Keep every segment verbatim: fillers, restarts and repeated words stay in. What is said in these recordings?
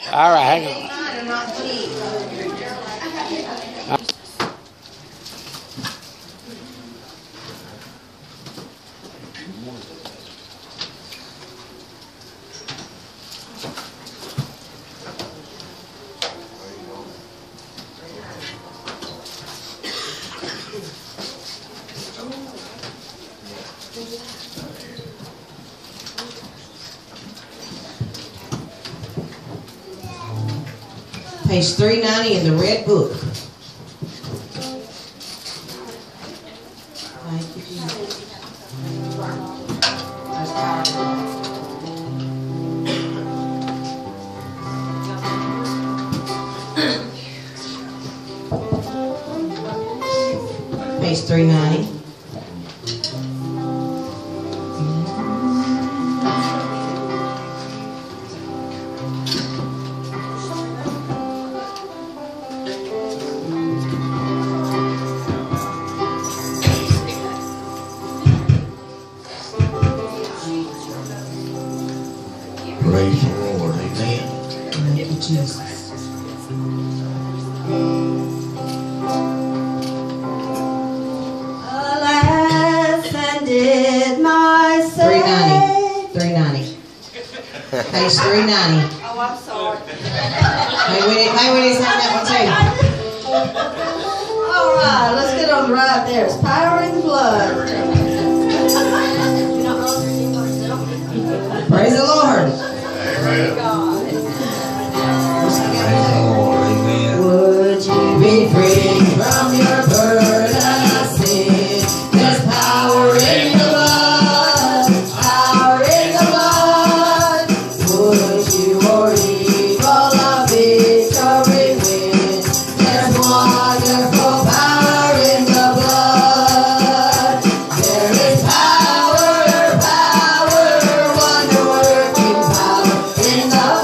All right, hang on. Page three ninety in the red book. Thank you, Jesus. Page three ninety. Praise the Lord, amen. Thank you, Jesus. Alas, ended my three ninety. say. three ninety. Page three ninety. Oh, I'm sorry. Maybe we need, maybe we need to have that one All right, let's get on the right there. It's power in the blood. too. Praise the Lord. Praise the Lord, amen. Would you be free from your burden of sin? There's power in the blood, power in the blood. Would you or evil a victory win? There's wonderful power in the blood. There is power, power, wonder-working power in the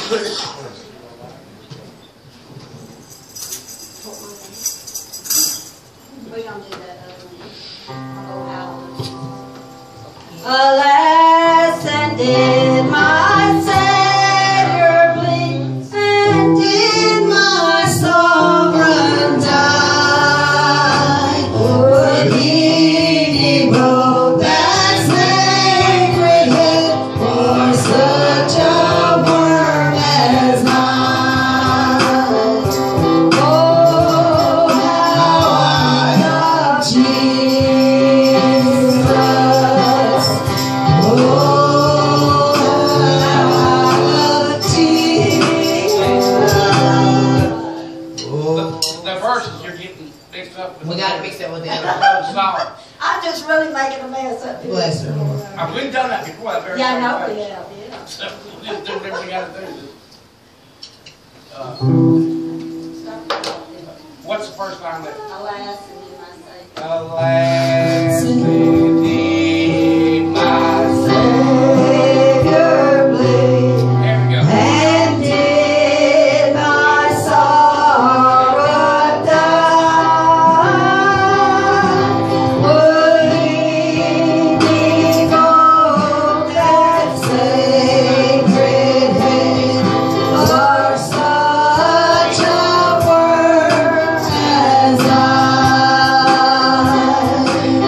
We're gonna do that other one. Oh, how. Alas, and did my Savior bleed, and did my sovereign die? Would he devote that sacred head for such a worm as mine? Oh, how I love Jesus. Oh, how I love Jesus. The, the verses you're getting mixed up with. We got to mix that with the other. the song. I'm just really making a mess up here. Bless her, Lord. Uh, We've done that before. That very Yeah, I same know thing. we have, yeah. So we just do whatever we gotta do. Uh, what's the first line there? Alas, and did my Savior. Alas, indeed, my Savior bleed, There we go. and did my sorrow die? Would he devote that sacred head for such a worm as I?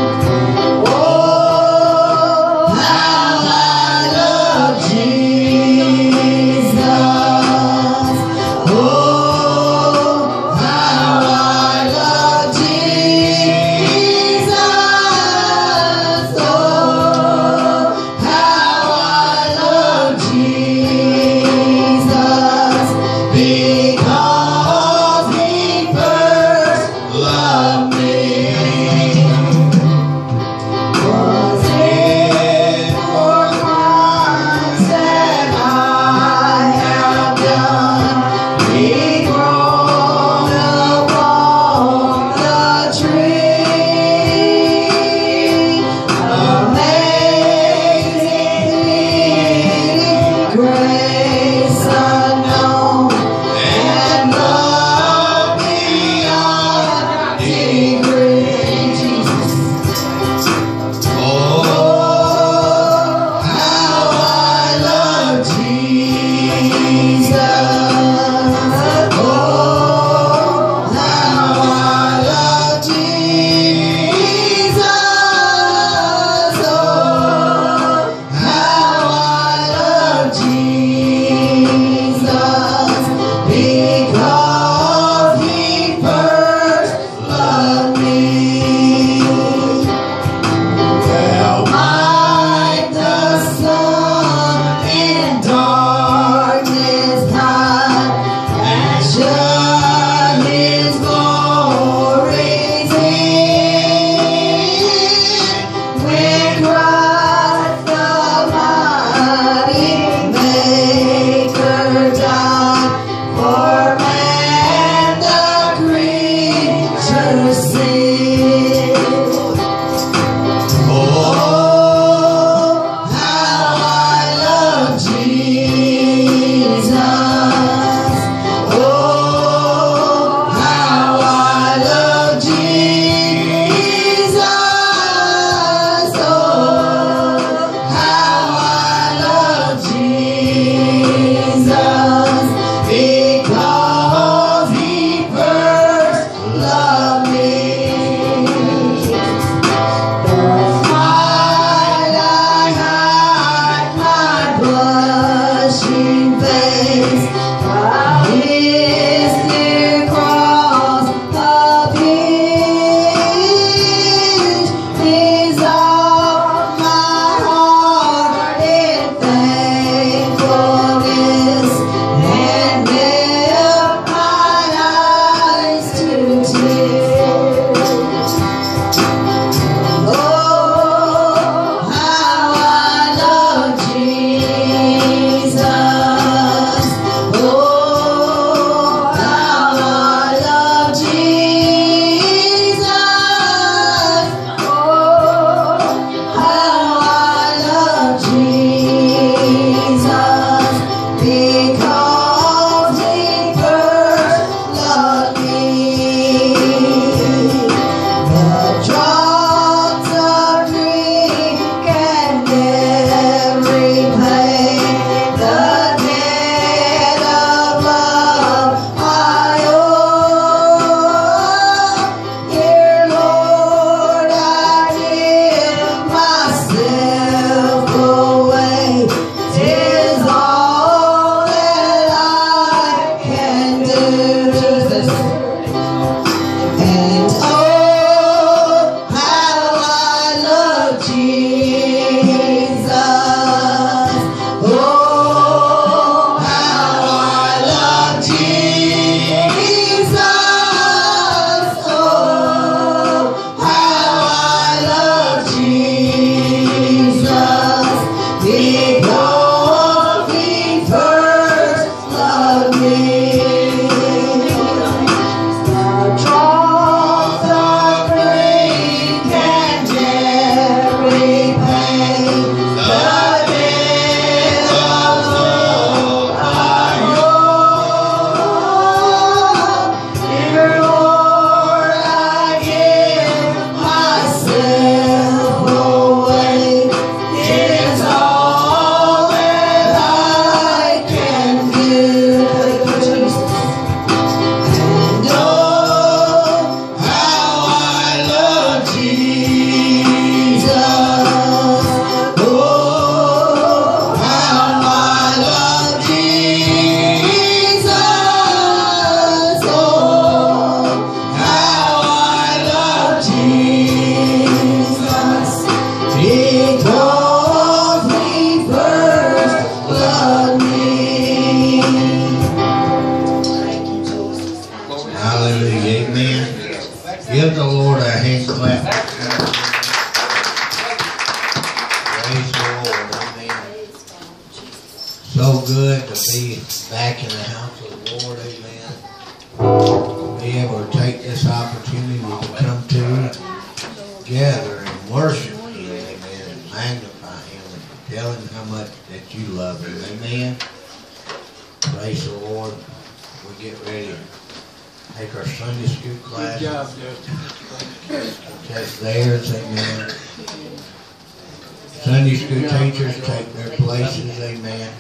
the house of the Lord, amen. Be able to take this opportunity to come to gather and worship Him, amen, and magnify Him and tell Him how much that you love Him, amen. Praise the Lord. We get ready to take our Sunday school class. Good job, Justin. Take theirs, amen. Sunday school teachers take their places, amen.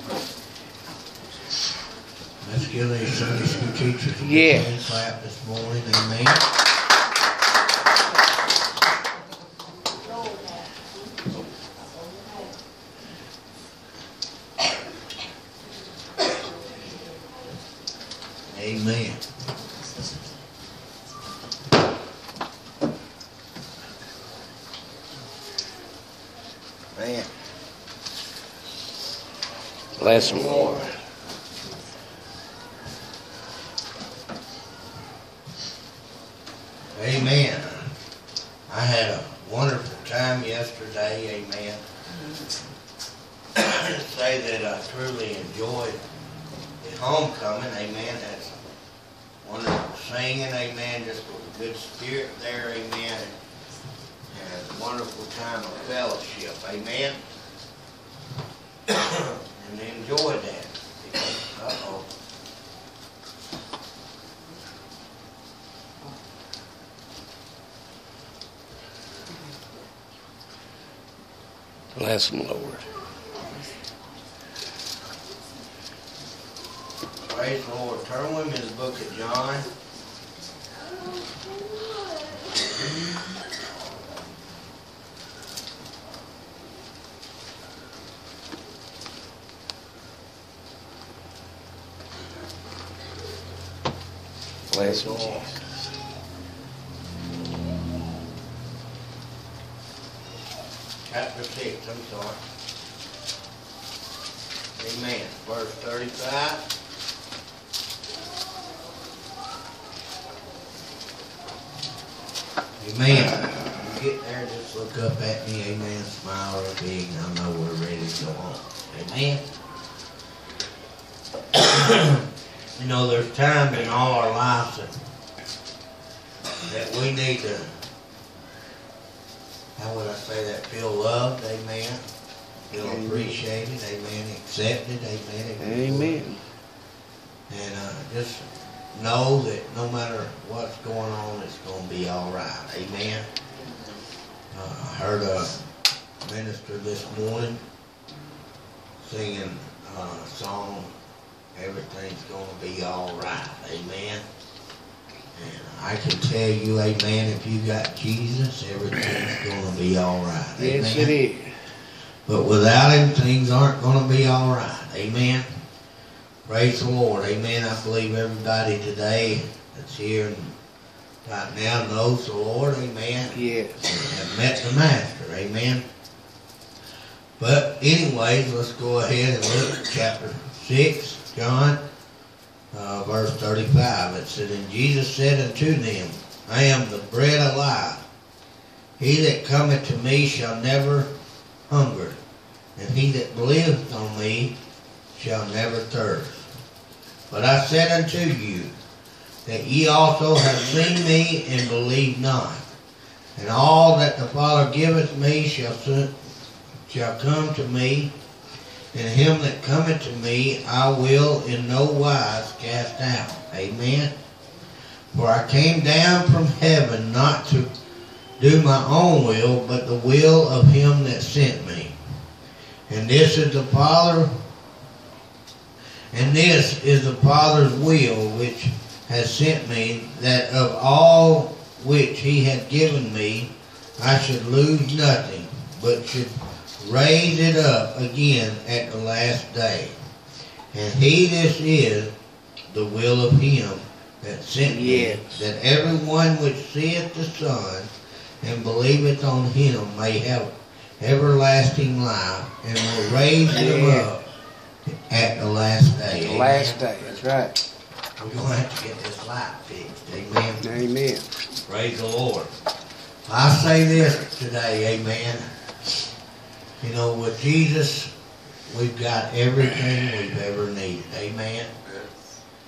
Let's give these Sunday school teachers a Yeah. hand clap this morning, amen. Amen. Man. Bless him, Lord. Amen. I had a wonderful time yesterday, amen. Say that I truly enjoyed the homecoming, amen. Had some wonderful singing, amen. Just with a good spirit there, amen. And a wonderful time of fellowship, amen. And enjoyed that. Uh-oh. Bless him, Lord. Praise the Lord. Turn with me to the book of John. Bless him, Lord. Jesus. Chapter six, I'm sorry. Amen. Verse thirty-five. Amen. You get there, just look up at me, amen, smile real big, and I know we're ready to go on. Amen. You know, there's times in all our lives that, that we need to, how would I say that, feel loved, amen, feel appreciated, amen, accepted, amen. Amen. And uh, just know that no matter what's going on, it's going to be all right, amen. Uh, I heard a minister this morning singing uh, a song, everything's going to be all right, amen. And I can tell you, amen, if you got Jesus, everything's going to be all right, amen. Yes, it is. But without Him, things aren't going to be all right, amen. Praise the Lord, amen. I believe everybody today that's here and right now knows the Lord, amen. Yes. And have met the Master, amen. But anyways, let's go ahead and look at chapter six, John. Uh, verse thirty-five, it said, And Jesus said unto them, I am the bread of life. He that cometh to me shall never hunger, and he that believeth on me shall never thirst. But I said unto you, that ye also have seen me, and believe not. And all that the Father giveth me shall, shall come to me, and him that cometh to me I will in no wise cast out. Amen. For I came down from heaven not to do my own will, but the will of him that sent me. And this is the Father, and this is the Father's will which has sent me, that of all which he hath given me I should lose nothing, but should raise it up again at the last day. And he this is the will of him that sent me, Yes. that everyone which seeth the Son and believeth on him may have everlasting life, and will raise him Yeah. up at the last day. The Amen. last day. That's right. We're going to have to get this light fixed. Amen. Amen. Praise the Lord. I say this today, amen. You know, with Jesus, we've got everything we've ever needed. Amen.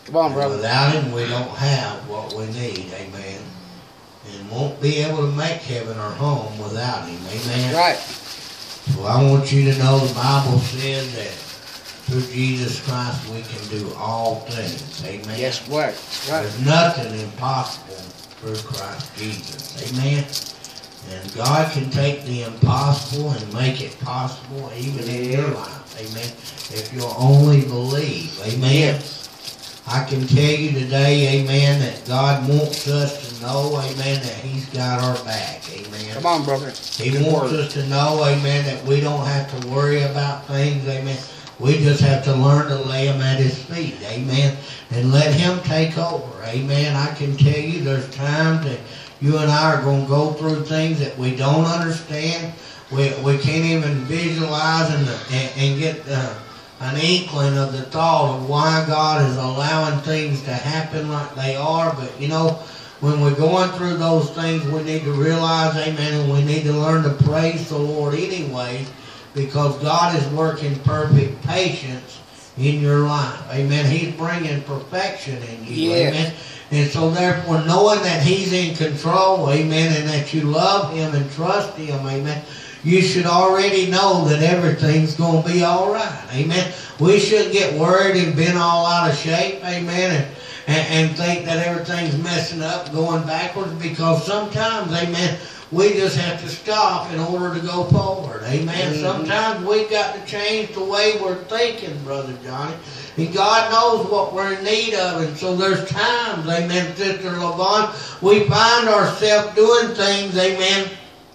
Come on, And brother. without him, we don't have what we need, amen. And won't be able to make heaven our home without him, amen. Right. So I want you to know the Bible says that through Jesus Christ we can do all things, amen. Yes, right. Right. There's nothing impossible through Christ Jesus, amen. And God can take the impossible and make it possible even in your life, amen. If you'll only believe, amen. I can tell you today, amen, that God wants us to know, amen, that he's got our back, amen. Come on, brother. He wants us to know, amen, that we don't have to worry about things, amen. We just have to learn to lay them at his feet, amen, and let him take over, amen. I can tell you there's times that you and I are going to go through things that we don't understand. We, we can't even visualize and, and, and get uh, an inkling of the thought of why God is allowing things to happen like they are. But, you know, when we're going through those things, we need to realize, amen, and we need to learn to praise the Lord anyway, because God is working perfect patience in your life. Amen. He's bringing perfection in you. Yes. Amen. And so therefore, knowing that he's in control, amen, and that you love him and trust him, amen, you should already know that everything's going to be all right. Amen. We shouldn't get worried and been all out of shape, amen, and, and, and think that everything's messing up, going backwards, because sometimes, amen, we just have to stop in order to go forward. Amen. Mm-hmm. Sometimes we've got to change the way we're thinking, Brother Johnny. And God knows what we're in need of. And so there's times, amen, Sister LaVon, we find ourselves doing things, amen,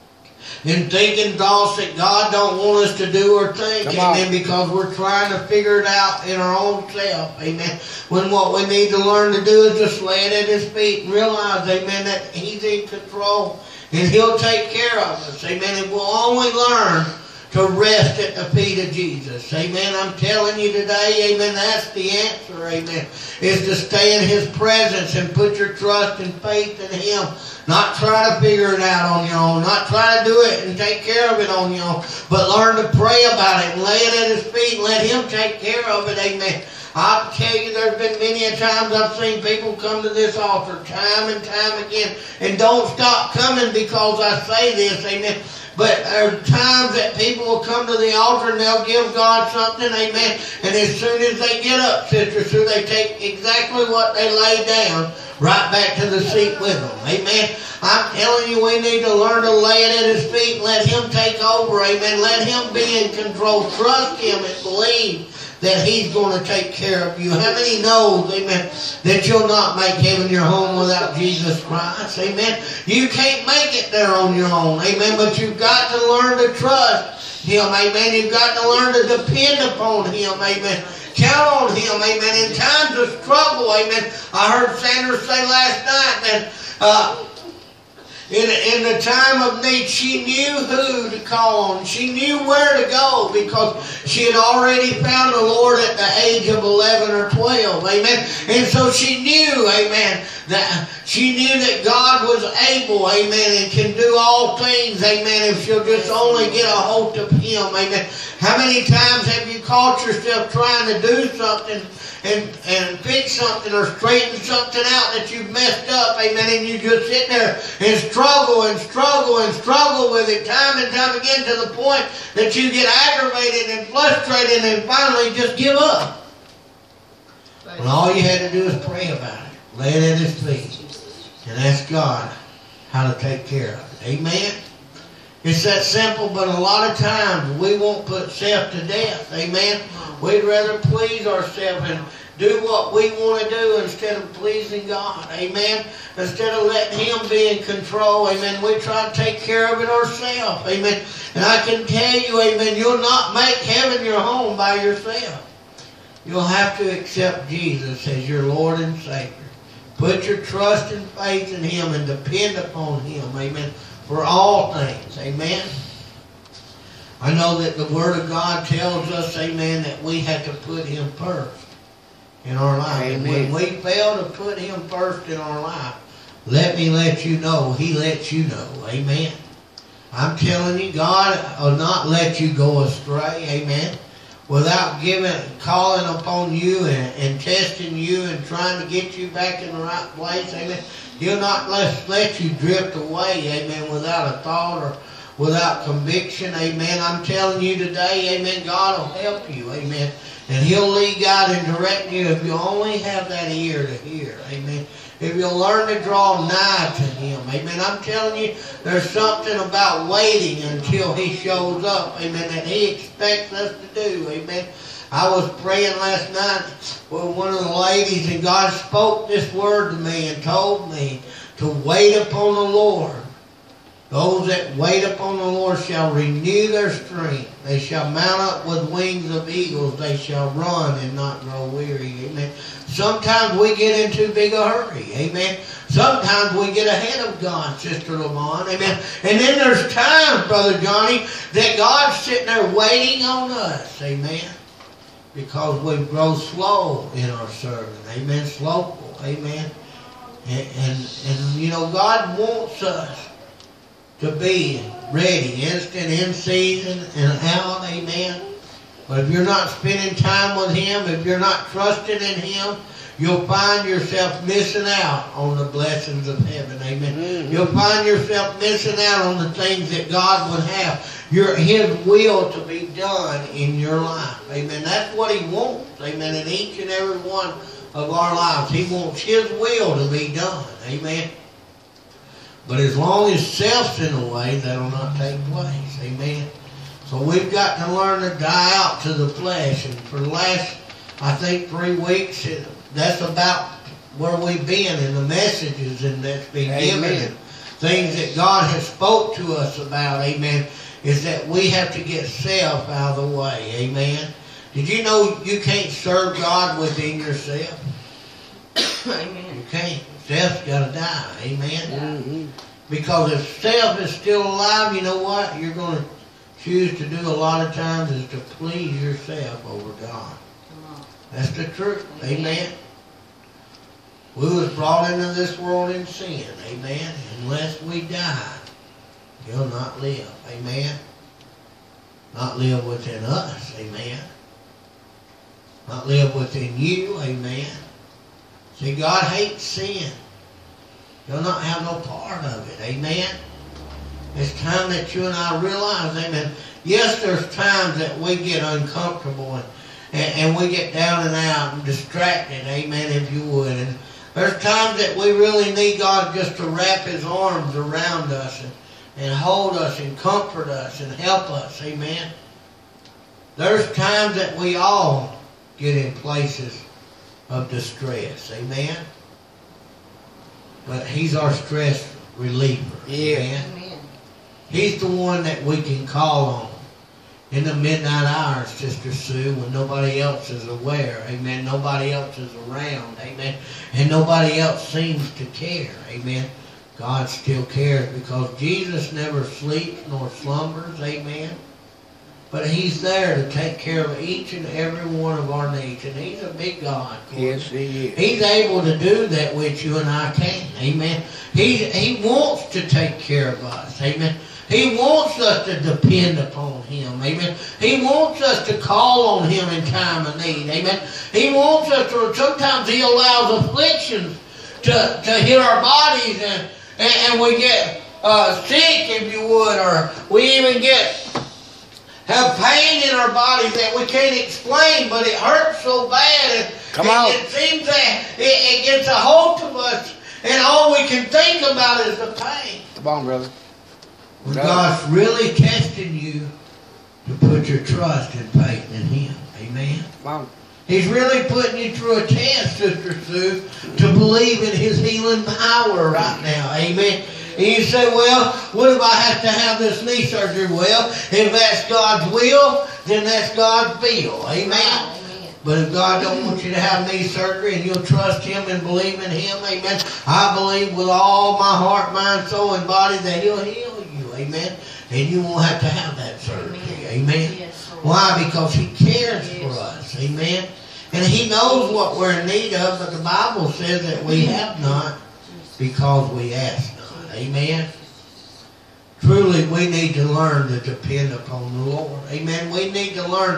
and thinking thoughts that God don't want us to do or think, Come amen, on. because we're trying to figure it out in our own self, amen. When what we need to learn to do is just lay it at his feet and realize, amen, that he's in control. And he'll take care of us. Amen. And we'll only learn to rest at the feet of Jesus. Amen. I'm telling you today, amen, that's the answer, amen, is to stay in his presence and put your trust and faith in him. Not try to figure it out on your own. Not try to do it and take care of it on your own. But learn to pray about it and lay it at his feet and let him take care of it. Amen. I'll tell you, there's been many a times I've seen people come to this altar time and time again, and don't stop coming because I say this, amen. But there are times that people will come to the altar and they'll give God something, amen. And as soon as they get up, Sister Sue, they take exactly what they laid down right back to the seat with them, amen. I'm telling you, we need to learn to lay it at his feet and let him take over, amen. Let him be in control. Trust him and believe that he's going to take care of you. How many knows, amen, that you'll not make heaven your home without Jesus Christ, amen? You can't make it there on your own, amen, but you've got to learn to trust him, amen. You've got to learn to depend upon him, amen. Count on him, amen. In times of struggle, amen. I heard Sandra say last night that uh, In, in the time of need, she knew who to call on. She knew where to go because she had already found the Lord at the age of eleven or twelve. Amen. And so she knew, amen, that she knew that God was able, amen, and can do all things, amen, if she'll just only get a hold of him, amen. How many times have you caught yourself trying to do something and, and fix something or straighten something out that you've messed up, amen, and you just sit there and struggle and struggle and struggle with it time and time again to the point that you get aggravated and frustrated and finally just give up. When all you had to do is pray about it, lay it at his feet, and ask God how to take care of it. Amen? It's that simple, but a lot of times we won't put self to death. Amen? We'd rather please ourselves and do what we want to do instead of pleasing God. Amen? Instead of letting him be in control. Amen? We try to take care of it ourselves. Amen? And I can tell you, amen, you'll not make heaven your home by yourself. You'll have to accept Jesus as your Lord and Savior. Put your trust and faith in him and depend upon him. Amen? For all things. Amen? I know that the Word of God tells us, amen, that we have to put him first in our life. And when we fail to put him first in our life, let me let you know, he lets you know. Amen? I'm telling you, God will not let you go astray. Amen? without giving, calling upon you and, and testing you and trying to get you back in the right place, amen. He'll not let, let you drift away, amen, without a thought or without conviction, amen. I'm telling you today, amen, God will help you, amen. And He'll lead, guide, and direct you if you only have that ear to hear, amen. If you'll learn to draw nigh to Him, amen. I'm telling you, there's something about waiting until He shows up, amen, that He expects us to do, amen. I was praying last night with one of the ladies, and God spoke this word to me and told me to wait upon the Lord. Those that wait upon the Lord shall renew their strength. They shall mount up with wings of eagles. They shall run and not grow weary. Amen. Sometimes we get in too big a hurry. Amen. Sometimes we get ahead of God, Sister Lamont. Amen. And then there's times, Brother Johnny, that God's sitting there waiting on us. Amen. Because we grow slow in our serving. Amen. Slowful. Amen. And, and, and you know, God wants us to be ready, instant, in season, and out, amen. But if you're not spending time with Him, if you're not trusting in Him, you'll find yourself missing out on the blessings of heaven, amen. Mm-hmm. You'll find yourself missing out on the things that God would have your His will to be done in your life, amen. That's what He wants, amen, in each and every one of our lives. He wants His will to be done, amen. But as long as self's in the way, that'll not take place. Amen. So we've got to learn to die out to the flesh. And for the last, I think, three weeks, that's about where we've been in the messages and that's been Amen. given. And things that God has spoke to us about, amen, is that we have to get self out of the way. Amen. Did you know you can't serve God within yourself? Amen. You can't. Self's got to die. Amen. Mm-hmm. Because if self is still alive, you know what? You're going to choose to do a lot of times is to please yourself over God. That's the truth. Amen. We was brought into this world in sin. Amen. Unless we die, He'll not live. Amen. Not live within us. Amen. Not live within you. Amen. See, God hates sin. He'll not have no part of it. Amen. It's time that you and I realize, amen. Yes, there's times that we get uncomfortable and, and, and we get down and out and distracted, amen, if you would. And there's times that we really need God just to wrap His arms around us and, and hold us and comfort us and help us, amen. There's times that we all get in places of distress, amen. But He's our stress reliever, Yeah. amen. Amen. He's the one that we can call on in the midnight hours, Sister Sue, when nobody else is aware, amen. Nobody else is around, amen. And nobody else seems to care, amen. God still cares because Jesus never sleeps nor slumbers, amen. But He's there to take care of each and every one of our needs. And He's a big God. Yes, He is. He's able to do that which you and I can't. Amen. He, he wants to take care of us. Amen. He wants us to depend upon Him. Amen. He wants us to call on Him in time of need. Amen. He wants us to, sometimes He allows afflictions to, to hit our bodies and, and, and we get uh, sick, if you would, or we even get have pain in our bodies that we can't explain, but it hurts so bad. And Come it, on. It seems that it, it gets a hold of us, and all we can think about is the pain. Come on, brother. When Right. God's really testing you to put your trust and faith in Him. Amen. Come on. He's really putting you through a test, Sister Sue, to believe in His healing power right now. Amen. And you say, well, what if I have to have this knee surgery? Well, if that's God's will, then that's God's will. Amen. Amen. But if God don't want you to have knee surgery and you'll trust Him and believe in Him, amen, I believe with all my heart, mind, soul, and body that He'll heal you. Amen. And you won't have to have that surgery. Amen. Yes, Lord. Why? Because He cares for Yes. us. Amen. And He knows what we're in need of, but the Bible says that we have not because we ask not. Amen. Truly, we need to learn to depend upon the Lord. Amen. We need to learn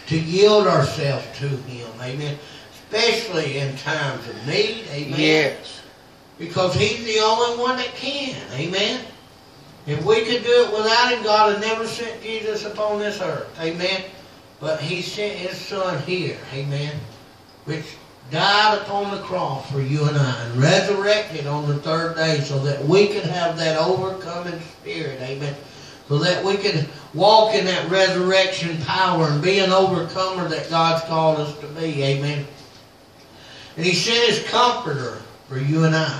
to yield ourselves to Him, amen. Especially in times of need, amen. Yes. Because He's the only one that can, amen. If we could do it without Him, God had never sent Jesus upon this earth, amen. But He sent His Son here, amen, which died upon the cross for you and I, and resurrected on the third day so that we could have that overcoming spirit, amen. So that we could walk in that resurrection power and be an overcomer that God's called us to be, amen. And He sent His Comforter for you and I,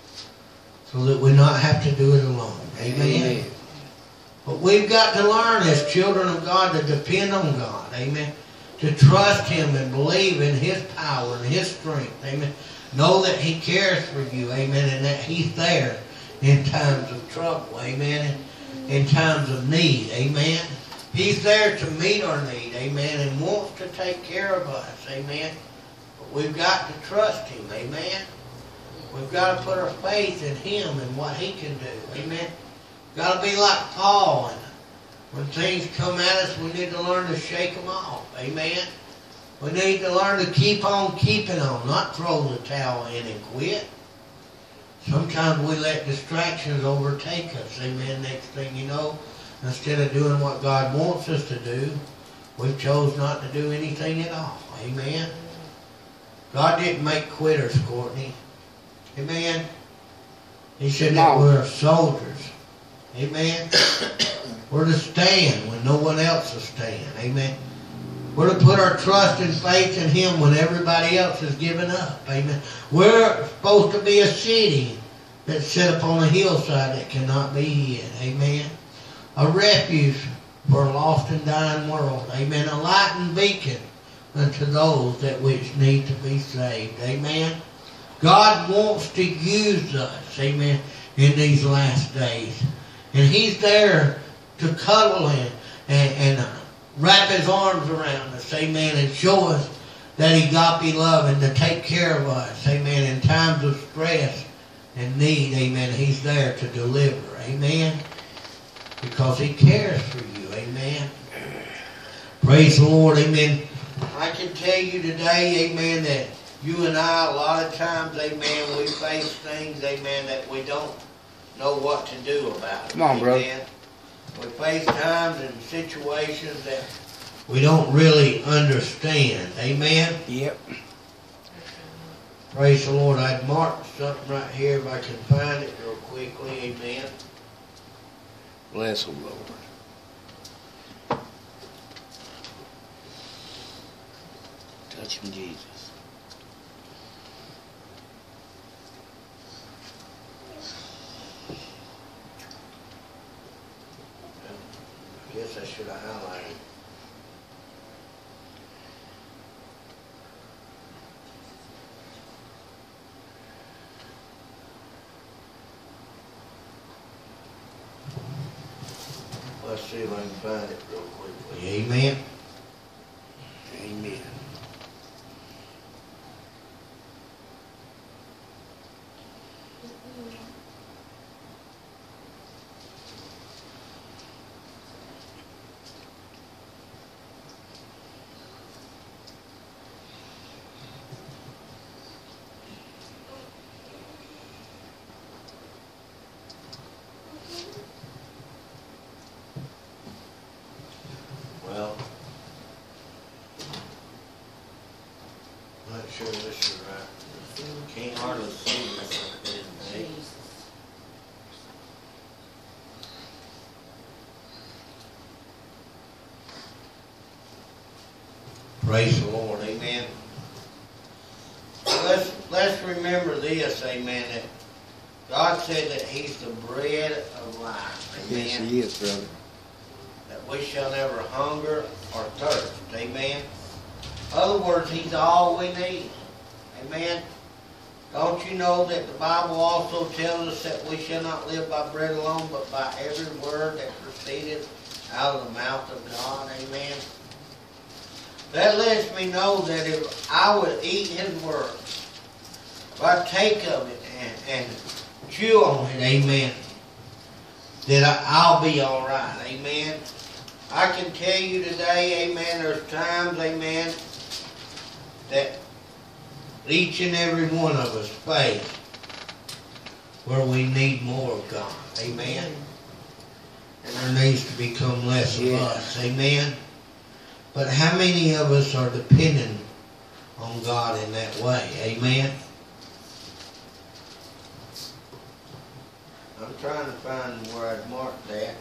so that we not have to do it alone, amen. Amen. But we've got to learn as children of God to depend on God, amen. To trust Him and believe in His power and His strength, amen. Know that He cares for you, amen, and that He's there in times of trouble, amen, and in times of need, amen. He's there to meet our need, amen, and wants to take care of us, amen. But we've got to trust Him, amen. We've got to put our faith in Him and what He can do, amen. We've got to be like Paul, and when things come at us, we need to learn to shake them off, amen. We need to learn to keep on keeping on, not throw the towel in and quit. Sometimes we let distractions overtake us, amen. Next thing you know, instead of doing what God wants us to do, we chose not to do anything at all, amen. God didn't make quitters, Courtney, amen. He said that we're soldiers, amen. We're to stand when no one else will stand, amen. We're to put our trust and faith in Him when everybody else has given up, amen. We're supposed to be a city that's set upon a hillside that cannot be hid, amen. A refuge for a lost and dying world, amen. A light and beacon unto those that which need to be saved, amen. God wants to use us, amen, in these last days. And He's there to cuddle and, and, and uh, wrap His arms around us, amen, and show us that He got love and to take care of us, amen, in times of stress and need, amen. He's there to deliver, amen, because He cares for you, amen. Praise the Lord, amen. I can tell you today, amen, that you and I, a lot of times, amen, we face things, amen, that we don't know what to do about it. Come on, bro. Amen. We face times and situations that we don't really understand. Amen? Yep. Praise the Lord. I'd marked something right here if I can find it real quickly. Amen. Bless the Lord. Touch Him, Jesus. I guess I should have highlighted. Let's see if I can find it real quickly. Amen. Amen. Well, I'm not sure this is right. Can't hardly see this. Hey. Praise the Lord, amen. Let's, let's remember this, amen, that God said that He's the bread of life, amen. Yes, He is, brother. That we shall never hunger or thirst, amen. In other words, He's all we need, amen. Don't you know that the Bible also tells us that we shall not live by bread alone, but by every word that proceeded out of the mouth of God, amen. That lets me know that if I would eat His word, if I take of it and, and chew on it, amen, that I, I'll be all right, amen. I can tell you today, amen, there's times, amen, that each and every one of us face where we need more of God, amen. And there needs to become less of Yeah. us, amen. But how many of us are dependent on God in that way, amen? I'm trying to find where I've marked that.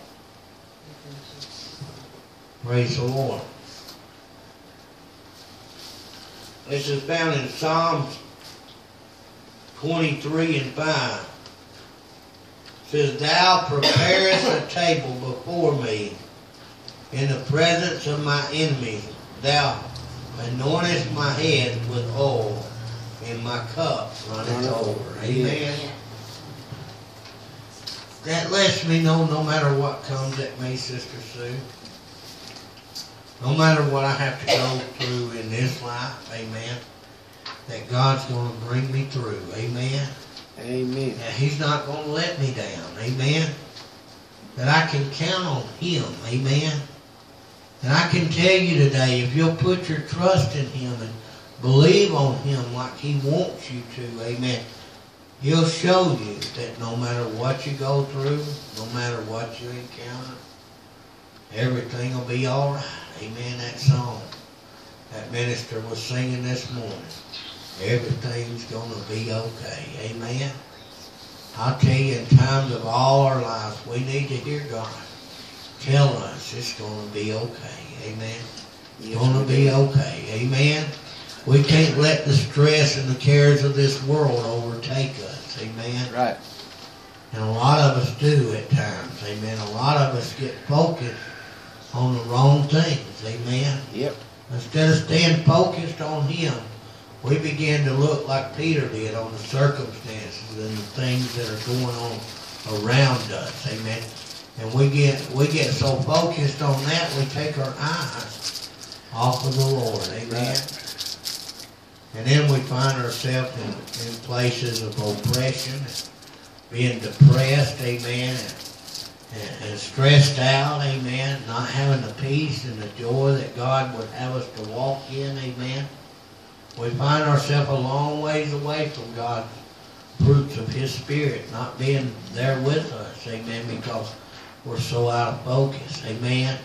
Praise the Lord. This is found in Psalms twenty-three and five. It says, Thou preparest a table before me in the presence of my enemies. Thou anointest my head with oil, and my cup runneth over. Amen. That lets me know no matter what comes at me, Sister Sue, no matter what I have to go through in this life, amen, that God's going to bring me through, amen. Amen. That He's not going to let me down, amen. That I can count on Him, amen. And I can tell you today, if you'll put your trust in Him and believe on Him like He wants you to, amen, He'll show you that no matter what you go through, no matter what you encounter, everything will be all right. Amen. That song that minister was singing this morning, everything's going to be okay. Amen. I'll tell you, in times of all our lives, we need to hear God tell us it's going to be okay. Amen. It's going to be okay. Amen. We can't let the stress and the cares of this world overtake us. Amen. Right. And a lot of us do at times. Amen. A lot of us get focused on the wrong things. Amen. Yep. Instead of staying focused on Him, we begin to look like Peter did on the circumstances and the things that are going on around us. Amen. And we get we get so focused on that, we take our eyes off of the Lord. Amen. Right. And then we find ourselves in, in places of oppression, and being depressed, amen, and, and, and stressed out, amen, not having the peace and the joy that God would have us to walk in, amen. We find ourselves a long ways away from God's fruits of His Spirit, not being there with us, amen, because we're so out of focus, amen.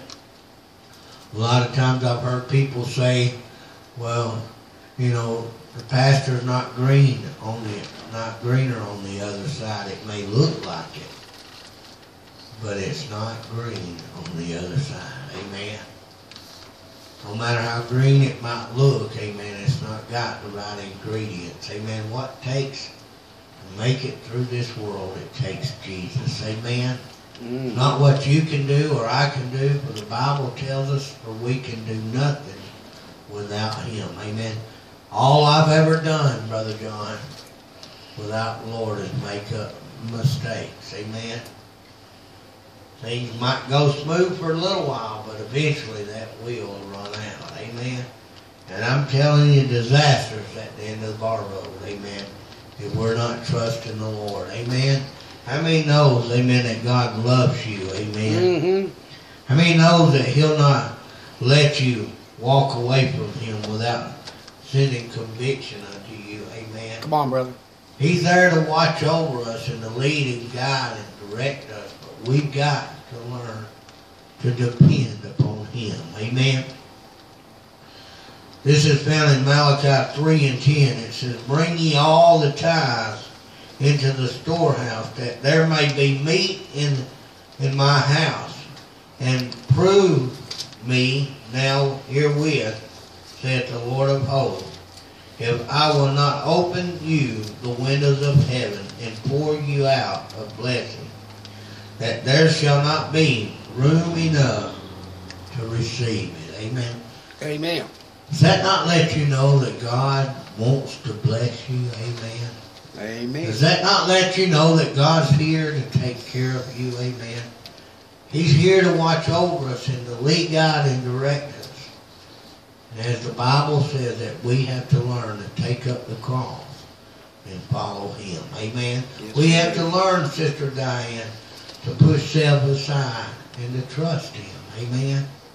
A lot of times I've heard people say, well, you know, the pastor's not green on the, not greener on the other side. It may look like it, but it's not green on the other side. Amen. No matter how green it might look, amen, it's not got the right ingredients. Amen. What takes to make it through this world, it takes Jesus. Amen. Mm. Not what you can do or I can do, for the Bible tells us, for we can do nothing without Him. Amen. All I've ever done, Brother John, without the Lord is make up mistakes. Amen. Things might go smooth for a little while, but eventually that wheel will run out. Amen. And I'm telling you, disasters at the end of our road. Amen. If we're not trusting the Lord. Amen. How many knows, amen, that God loves you? Amen. Mm-hmm. How many knows that He'll not let you walk away from Him without sending conviction unto you? Amen. Come on, brother. He's there to watch over us and to lead and guide and direct us. But we've got to learn to depend upon Him. Amen. This is found in Malachi three and ten. It says, Bring ye all the tithes into the storehouse, that there may be meat in, in my house. And prove me now herewith, saith the Lord of hosts, if I will not open you the windows of heaven and pour you out a blessing, that there shall not be room enough to receive it. Amen. Amen. Does that not let you know that God wants to bless you? Amen. Amen. Does that not let you know that God's here to take care of you? Amen. He's here to watch over us and to lead, guide, and direct us. And as the Bible says, that we have to learn to take up the cross and follow Him. Amen. Yes, we have sir. to learn, Sister Diane, to push self aside and to trust Him. Amen.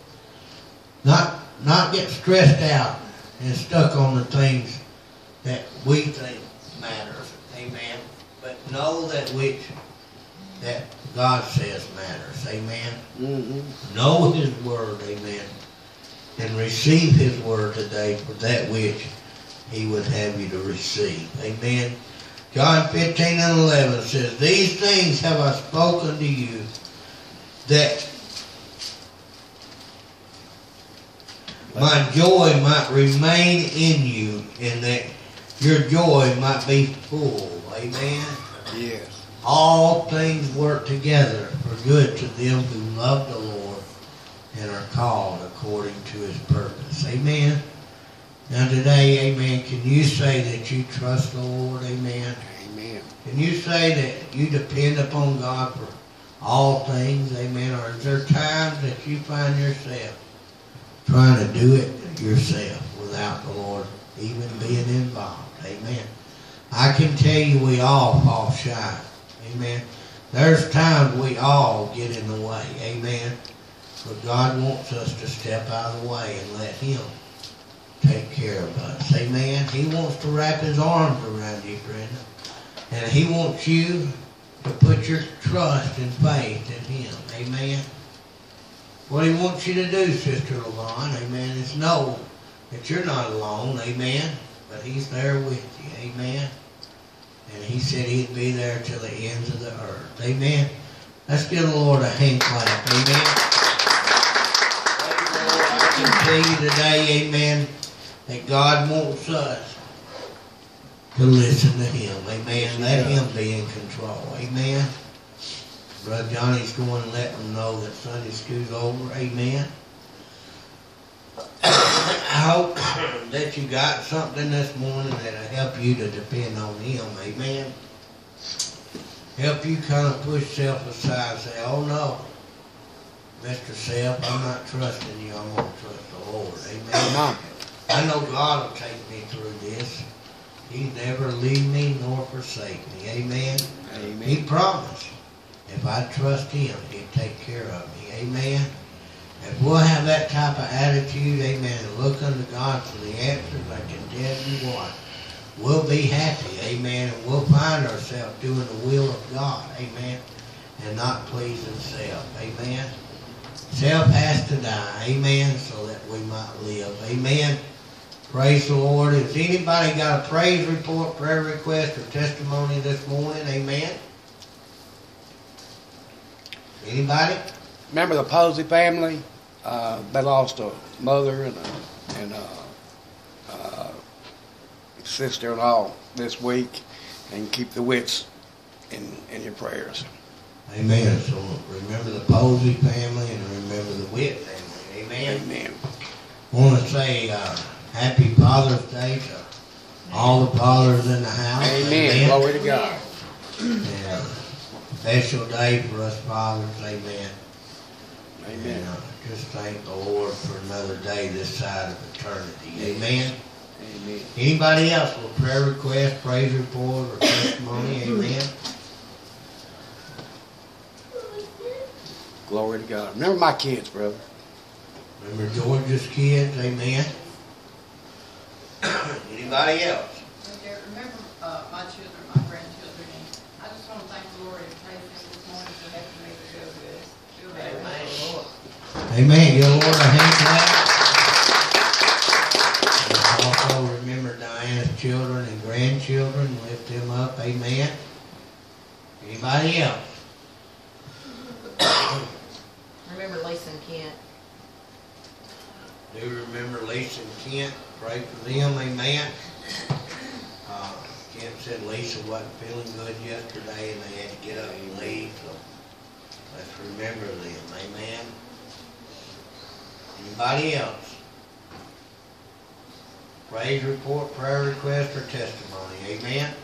Not, not get stressed out and stuck on the things that we think matters. Amen. But know that which that God says matters. Amen. Mm-hmm. Know His Word. Amen. And receive His Word today for that which He would have you to receive. Amen. John fifteen and eleven says, "These things have I spoken to you, that my joy might remain in you, and that your joy might be full." Amen. Yes. All things work together for good to them who love the Lord and are called according to His purpose. Amen. Now today, amen, can you say that you trust the Lord? Amen. Amen. Can you say that you depend upon God for all things? Amen. Or is there times that you find yourself trying to do it yourself without the Lord even being involved? Amen. I can tell you we all fall shy. Amen. There's times we all get in the way. Amen. But God wants us to step out of the way and let Him take care of us. Amen. He wants to wrap His arms around you, Brenda. And He wants you to put your trust and faith in Him. Amen. What He wants you to do, Sister LaVon, amen, is know that you're not alone. Amen. But He's there with you. Amen. And He said He'd be there till the ends of the earth. Amen. Let's give the Lord a hand clap. Amen. I can tell you today, amen, that God wants us to listen to Him. Amen. Let Him be in control. Amen. Brother Johnny's going to let them know that Sunday school's over. Amen. I hope that you got something this morning that'll help you to depend on Him. Amen. Help you kind of push self aside and say, "Oh no, Mister Self, I'm not trusting you. I'm going to trust the Lord." Amen. I know God will take me through this. He never leave me nor forsake me. Amen. Amen. He promised if I trust Him, He'd take care of me. Amen. If we'll have that type of attitude, amen, and look unto God for the answers, I can tell you what, we'll be happy, amen, and we'll find ourselves doing the will of God, amen, and not pleasing self, amen. Self has to die, amen, so that we might live, amen. Praise the Lord. Has anybody got a praise report, prayer request, or testimony this morning, amen? Anybody? Remember the Posey family? Uh, they lost a mother and a, and a, uh, sister-in-law this week, and keep the Wits in, in your prayers. Amen. So remember the Posey family and remember the Witt family. Amen. Amen. I want to say uh, Happy Father's Day to all the fathers in the house. Amen. Amen. Glory to God. And, uh, special day for us fathers. Amen. Amen. And, uh, just thank the Lord for another day this side of eternity. Amen. Amen. Anybody else with prayer request, praise report, or testimony? Amen. Glory to God. Remember my kids, brother. Remember George's kids? Amen. Anybody else? Okay, remember uh, my children, my grandchildren, and I just want to thank the Lord and praise Him this morning for helping me to feel good. Feel better. Lord. Amen. Give the Lord a hand for that. Let's also remember Diana's children and grandchildren. Lift them up. Amen. Anybody else? Remember Lisa and Kent. Do remember Lisa and Kent. Pray for them. Amen. Uh, Kent said Lisa wasn't feeling good yesterday and they had to get up and leave. So let's remember them. Amen. Anybody else? Praise report, prayer request, or testimony. Amen.